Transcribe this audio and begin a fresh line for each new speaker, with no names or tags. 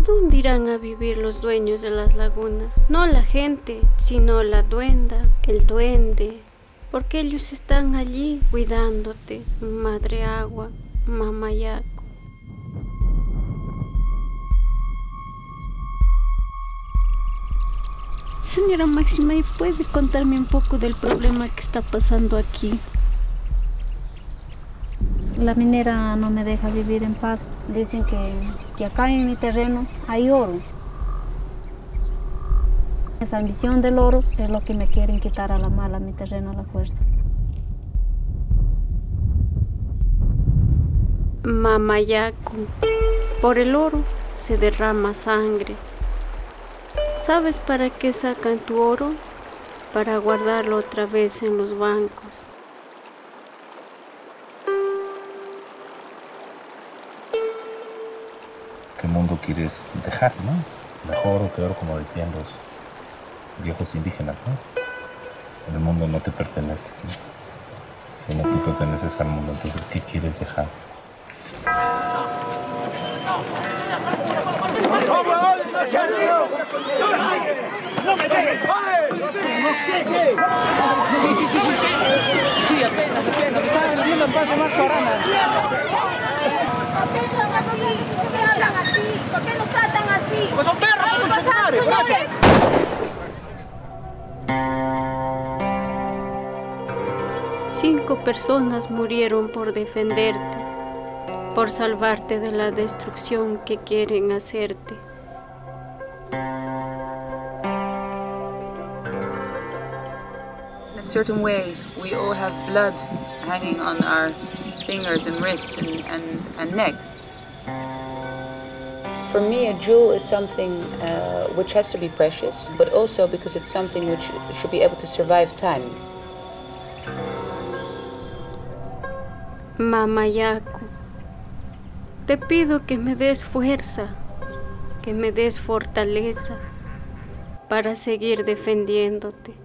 dónde irán a vivir los dueños de las lagunas? No la gente, sino la duenda, el duende, porque ellos están allí cuidándote, madre agua, mamayaco. Señora Máxima, ¿y puede contarme un poco del problema que está pasando aquí?
La minera no me deja vivir en paz. Dicen que acá en mi terreno hay oro. Esa ambición del oro es lo que me quieren quitar a la mala, mi terreno a la fuerza.
Mamayaco, por el oro se derrama sangre. ¿Sabes para qué sacan tu oro? Para guardarlo otra vez en los bancos.
¿Qué mundo quieres dejar, no? Mejor o peor, como decían los viejos indígenas, ¿no? El mundo no te pertenece, ¿no? Sino tú perteneces al mundo. Entonces, ¿qué quieres dejar?
¡No me pegues! Sí, apenas, me estaban vendiendo en paz de más coranas.
¿Por qué son así? ¿Por qué hablan así? ¿Por qué nos tratan así?
Pues son perros, concha de madre, gracias.
5 personas murieron por defenderte, por salvarte de la destrucción que quieren hacerte.
In a certain way, we all have blood hanging on our fingers and wrists and necks. For me, a jewel is something which has to be precious, but also because it's something which should be able to survive time.
Mamayaco, te pido que me des fuerza, que me des fortaleza para seguir defendiéndote.